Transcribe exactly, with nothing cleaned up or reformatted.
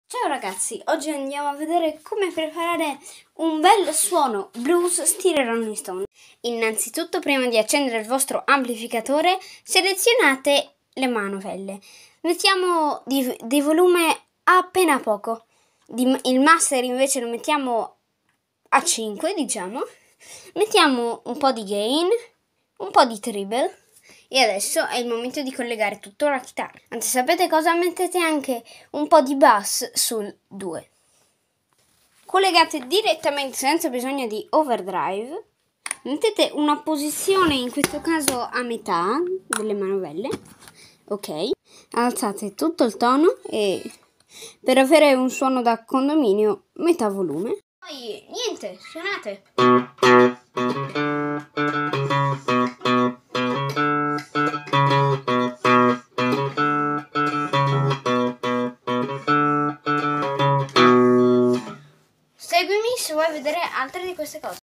Ciao ragazzi, oggi andiamo a vedere come preparare un bel suono blues stile Rolling Stone. Innanzitutto, prima di accendere il vostro amplificatore, selezionate le manovelle. Mettiamo di, di volume appena poco. Di, il master invece lo mettiamo a cinque, diciamo. Mettiamo un po' di gain, un po' di treble. E adesso è il momento di collegare tutto alla chitarra. Anzi, sapete cosa? Mettete anche un po' di bass sul due. Collegate direttamente senza bisogno di overdrive. Mettete una posizione, in questo caso a metà delle manovelle. Ok. Alzate tutto il tono e per avere un suono da condominio metà volume. Poi niente, suonate. Seguimi se vuoi vedere altre di queste cose.